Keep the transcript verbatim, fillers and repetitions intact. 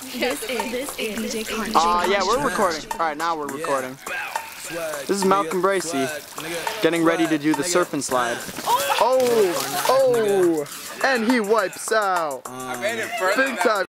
This is, this is D J Contra. Uh, yeah, we're recording. Alright, now we're recording. This is Malcolm Bracey getting ready to do the surf and slide. Oh! Oh! And he wipes out. Big time.